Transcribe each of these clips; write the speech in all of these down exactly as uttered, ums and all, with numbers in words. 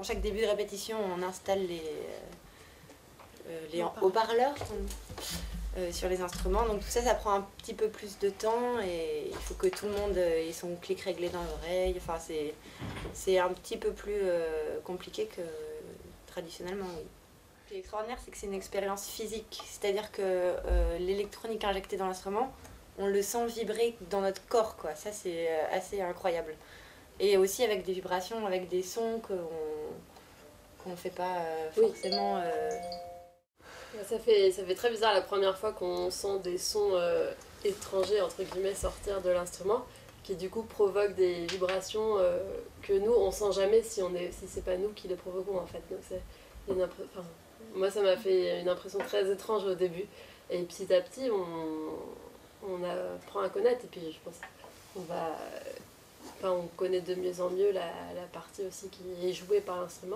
En chaque début de répétition, on installe les, euh, les haut-parleurs euh, sur les instruments. Donc tout ça, ça prend un petit peu plus de temps et il faut que tout le monde ait son clic réglé dans l'oreille. Enfin, c'est, c'est un petit peu plus euh, compliqué que traditionnellement, oui. Ce qui est extraordinaire, c'est que c'est une expérience physique. C'est-à-dire que euh, l'électronique injectée dans l'instrument, on le sent vibrer dans notre corps, quoi. Ça, c'est assez incroyable. Et aussi avec des vibrations, avec des sons qu'on qu'on ne fait pas euh, forcément... Euh... Ça fait, ça fait très bizarre la première fois qu'on sent des sons euh, étrangers, entre guillemets, sortir de l'instrument, qui du coup provoquent des vibrations euh, que nous, on sent jamais si, on est, si c'est pas nous qui les provoquons, en fait. Donc c'est une impré... enfin, moi, ça m'a fait une impression très étrange au début. Et petit à petit, on, on apprend à connaître, et puis je pense qu'on va... Enfin, on connaît de mieux en mieux la, la partie aussi qui est jouée par l'instrument.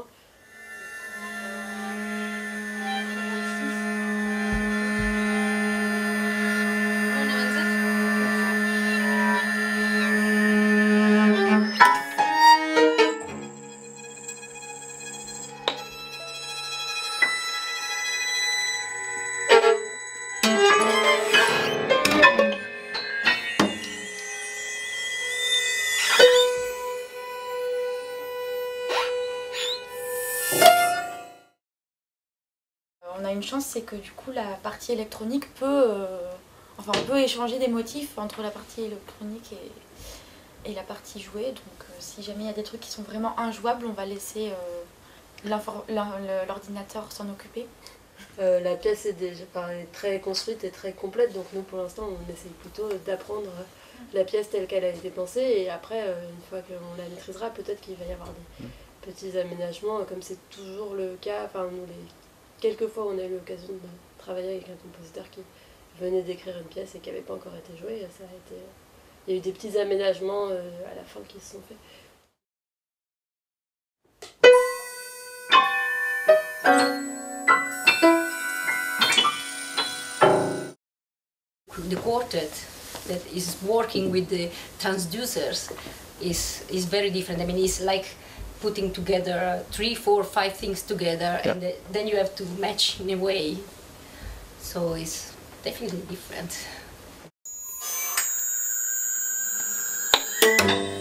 On a une chance, c'est que du coup la partie électronique peut, euh, enfin on peut échanger des motifs entre la partie électronique et, et la partie jouée. Donc euh, si jamais il y a des trucs qui sont vraiment injouables, on va laisser euh, l'ordinateur s'en occuper. Euh, la pièce est déjà est très construite et très complète, donc nous pour l'instant on essaye plutôt d'apprendre la pièce telle qu'elle a été pensée, et après euh, une fois qu'on la maîtrisera, peut-être qu'il va y avoir des petits aménagements, comme c'est toujours le cas. Enfin nous les quelques fois on a eu l'occasion de travailler avec un compositeur qui venait d'écrire une pièce et qui n'avait pas encore été jouée, ça a été, il y a eu des petits aménagements euh, à la fin qui se sont faits. The quartet that is working with the transducers is is very different. I mean, it's like putting together three, four, five things together, yeah. and the, then you have to match in a way. So it's definitely different.